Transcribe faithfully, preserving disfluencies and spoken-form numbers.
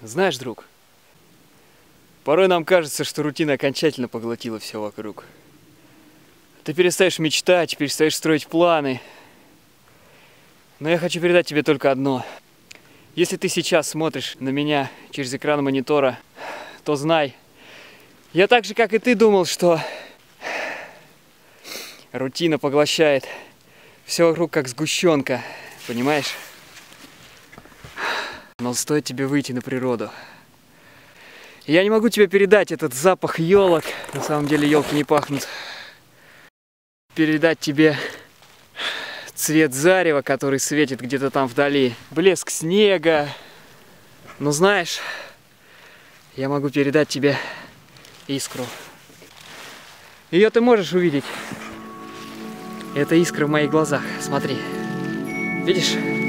Знаешь, друг, порой нам кажется, что рутина окончательно поглотила все вокруг. Ты перестаешь мечтать, перестаешь строить планы. Но я хочу передать тебе только одно. Если ты сейчас смотришь на меня через экран монитора, то знай, я так же, как и ты, думал, что рутина поглощает все вокруг, как сгущенка, понимаешь? Но стоит тебе выйти на природу. Я не могу тебе передать этот запах елок. На самом деле елки не пахнут. Передать тебе цвет зарева, который светит где-то там вдали. Блеск снега. Но знаешь, я могу передать тебе искру. Ее ты можешь увидеть. Это искра в моих глазах. Смотри. Видишь?